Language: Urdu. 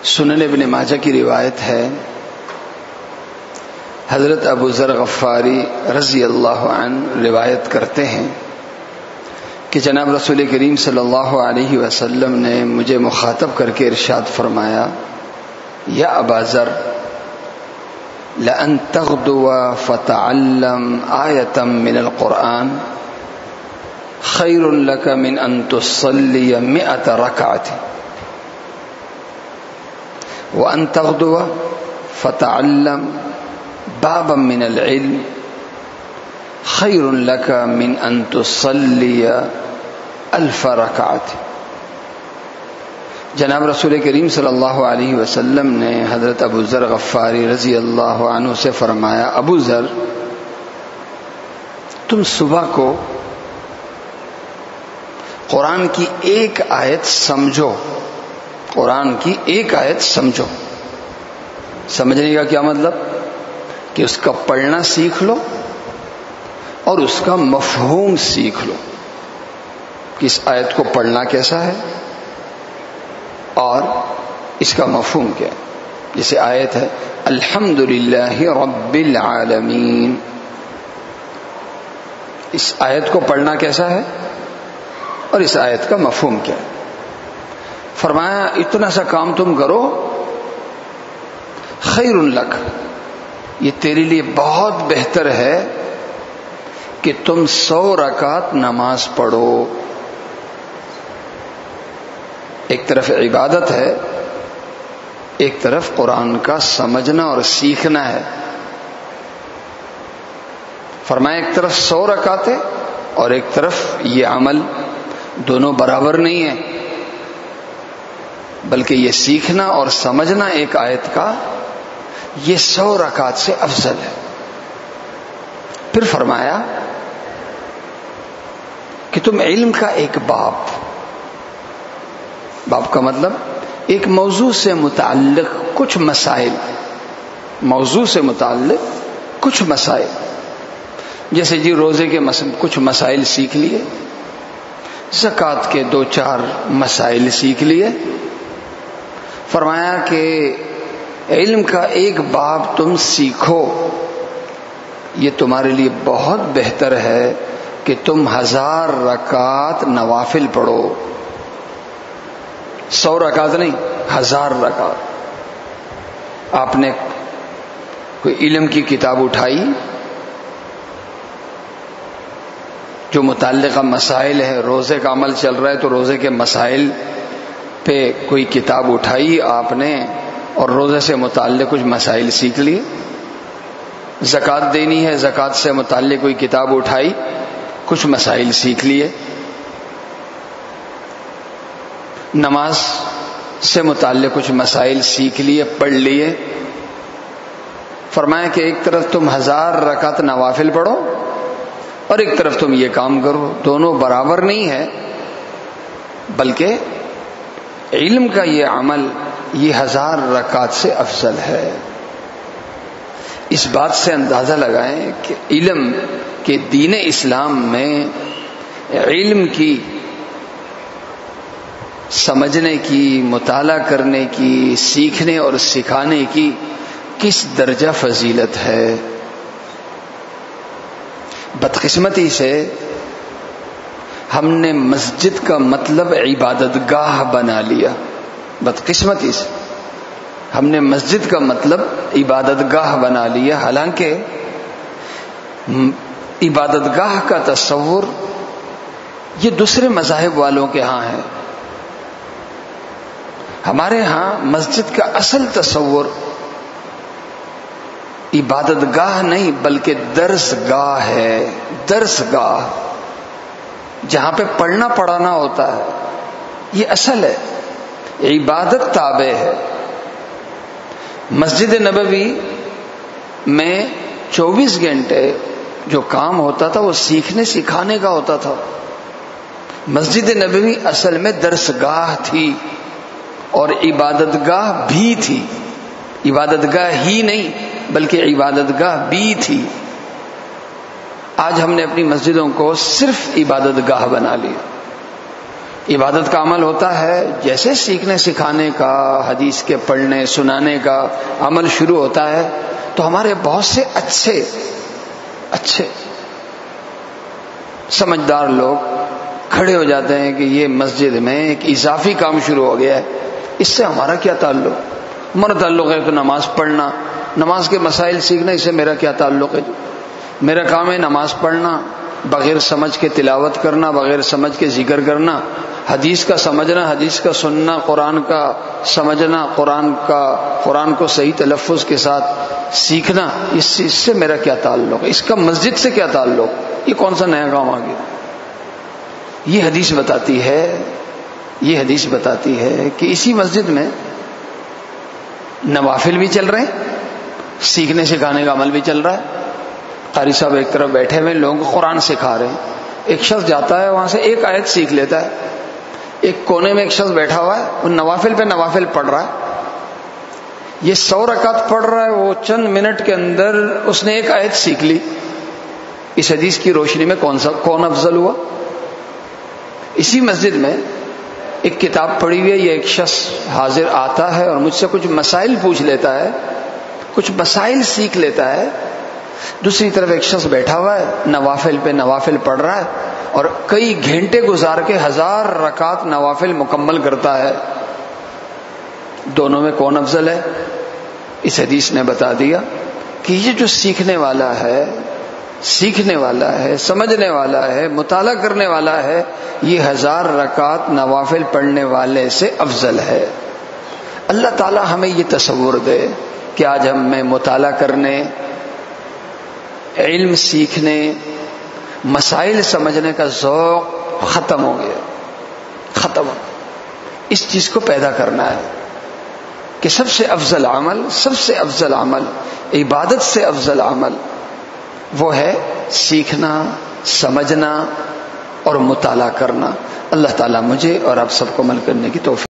سنن ابن ماجہ کی روایت ہے، حضرت ابو ذر غفاری رضی اللہ عنہ روایت کرتے ہیں کہ جناب رسول کریم صلی اللہ علیہ وسلم نے مجھے مخاطب کر کے ارشاد فرمایا، یا ابا ذر لأن تغدو فتعلم آیة من القرآن خیر لک من ان تصلی 100 رکعة وأن تغدو فتعلم بابا من العلم خیر لک من ان تصلی 1000 رکعة۔ جناب رسول کریم صلی اللہ علیہ وسلم نے حضرت ابو ذر غفاری رضی اللہ عنہ سے فرمایا، ابو ذر تم صبح کو قرآن کی ایک آیت سمجھو، قرآن کی ایک آیت سمجھو۔ سمجھنے کا کیا مطلب؟ کہ اس کا پڑھنا سیکھ لو اور اس کا مفہوم سیکھ لو کہ اس آیت کو پڑھنا کیسا ہے اور اس کا مفہوم کیا ہے۔ جیسے آیت ہے الحمدللہ رب العالمین، اس آیت کو پڑھنا کیسا ہے اور اس آیت کا مفہوم کیا ہے۔ فرمایا اتنا سا کام تم کرو، خیر لک، یہ تیرے لیے بہت بہتر ہے کہ تم 100 رکعت نماز پڑھو۔ ایک طرف عبادت ہے، ایک طرف قرآن کا سمجھنا اور سیکھنا ہے۔ فرمایا ایک طرف 100 رکعت ہے اور ایک طرف یہ عمل، دونوں برابر نہیں ہیں، بلکہ یہ سیکھنا اور سمجھنا ایک آیت کا، یہ 100 رکعت سے افضل ہے۔ پھر فرمایا کہ تم علم کا ایک باب کا مطلب ایک موضوع سے متعلق کچھ مسائل، موضوع سے متعلق کچھ مسائل، جیسے جی روزے کے کچھ مسائل سیکھ لیے، زکوٰۃ کے 2-4 مسائل سیکھ لیے۔ فرمایا کہ علم کا ایک باب تم سیکھو، یہ تمہارے لیے بہت بہتر ہے کہ تم 1000 رکعت نوافل پڑھو۔ 100 رکعت نہیں، 1000 رکعت۔ آپ نے کوئی علم کی کتاب اٹھائی جو متعلقہ مسائل ہے، روزے کا عمل چل رہا ہے تو روزے کے مسائل پہ کوئی کتاب اٹھائی آپ نے اور روزے سے متعلق کچھ مسائل سیکھ لیے۔ زکوٰۃ دینی ہے، زکوٰۃ سے متعلق کوئی کتاب اٹھائی، کچھ مسائل سیکھ لیے۔ نماز سے متعلق کچھ مسائل سیکھ لیے، پڑھ لیے۔ فرمایا کہ ایک طرف تم 1000 رکعت نوافل پڑھو اور ایک طرف تم یہ کام کرو، دونوں برابر نہیں ہے، بلکہ علم کا یہ عمل یہ 1000 رکعت سے افضل ہے۔ اس بات سے اندازہ لگائیں کہ علم کے دین اسلام میں علم کی سمجھنے کی، مطالعہ کرنے کی، سیکھنے اور سکھانے کی کس درجہ فضیلت ہے۔ بدقسمتی سے ہم نے مسجد کا مطلب عبادت گاہ بنا لیا، بدقسمتی سے ہم نے مسجد کا مطلب عبادت گاہ بنا لیا، حالانکہ عبادت گاہ کا تصور یہ دوسرے مذاہب والوں کے ہاں ہے۔ ہمارے ہاں مسجد کا اصل تصور عبادت گاہ نہیں بلکہ درس گاہ ہے، درس گاہ جہاں پہ پڑھنا پڑھانا ہوتا ہے، یہ اصل ہے، عبادت تابع ہے۔ مسجد نبوی میں 24 گھنٹے جو کام ہوتا تھا وہ سیکھنے سکھانے کا ہوتا تھا۔ مسجد نبوی اصل میں درس گاہ تھی اور عبادت گاہ بھی تھی، عبادت گاہ ہی نہیں بلکہ عبادت گاہ بھی تھی۔ آج ہم نے اپنی مسجدوں کو صرف عبادت گاہ بنا لی، عبادت کا عمل ہوتا ہے جیسے سیکھنے سکھانے کا، حدیث کے پڑھنے سنانے کا عمل شروع ہوتا ہے تو ہمارے بہت سے اچھے سمجھدار لوگ کھڑے ہو جاتے ہیں کہ یہ مسجد میں ایک اضافی کام شروع ہو گیا ہے، اس سے ہمارا کیا تعلق؟ ہمارا تعلق ہے تو نماز پڑھنا، نماز کے مسائل سیکھنا، اس سے میرا کیا تعلق ہے؟ میرا کام ہے نماز پڑھنا، بغیر سمجھ کے تلاوت کرنا، بغیر سمجھ کے ذکر کرنا، حدیث کا سمجھنا، حدیث کا سننا، قرآن کا سمجھنا، قرآن کو صحیح تلفظ کے ساتھ سیکھنا، اس سے میرا کیا تعلق ہے؟ اس کا مسجد سے کیا تعلق؟ یہ کون سا نیا کام آ گیا؟ یہ حدیث بتاتی ہے کہ اسی مسجد میں نوافل بھی چل رہے ہیں، سیکھنے سکھانے کا عمل بھی چل رہا ہے۔ قاری صاحب ایک طرف بیٹھے ہوئے لوگوں کو قرآن سکھا رہے ہیں، ایک شخص جاتا ہے وہاں سے ایک آیت سیکھ لیتا ہے، ایک کونے میں ایک شخص بیٹھا ہوا ہے، وہ نوافل پہ نوافل پڑھ رہا ہے، یہ 100 رکعت پڑھ رہا ہے، وہ چند منٹ کے اندر اس نے ایک آیت سیکھ لی۔ اس حدیث کی روشنی میں کون افضل ہوا؟ اسی مسجد میں ایک کتاب پڑھی ہوئی ہے، یہ ایک شخص حاضر آتا ہے اور مجھ سے کچھ مسائل پوچھ لیتا ہے، کچھ مسائل سیکھ لیتا ہے، دوسری طرف ایک شخص بیٹھا ہوا ہے، نوافل پہ نوافل پڑھ رہا ہے اور کئی گھنٹے گزار کے 1000 رکعت نوافل مکمل کرتا ہے۔ دونوں میں کون افضل ہے؟ اس حدیث نے بتا دیا کہ یہ جو سیکھنے والا ہے، سمجھنے والا ہے، مطالعہ کرنے والا ہے، یہ 1000 رکعت نوافل پڑھنے والے سے افضل ہے۔ اللہ تعالی ہمیں یہ تصور دے کہ آج ہم میں مطالعہ کرنے، علم سیکھنے، مسائل سمجھنے کا ذوق ختم ہو گیا، اس چیز کو پیدا کرنا ہے کہ سب سے افضل عمل، عبادت سے افضل عمل وہ ہے سیکھنا، سمجھنا اور مطالعہ کرنا۔ اللہ تعالیٰ مجھے اور آپ سب کو عمل کرنے کی توفیق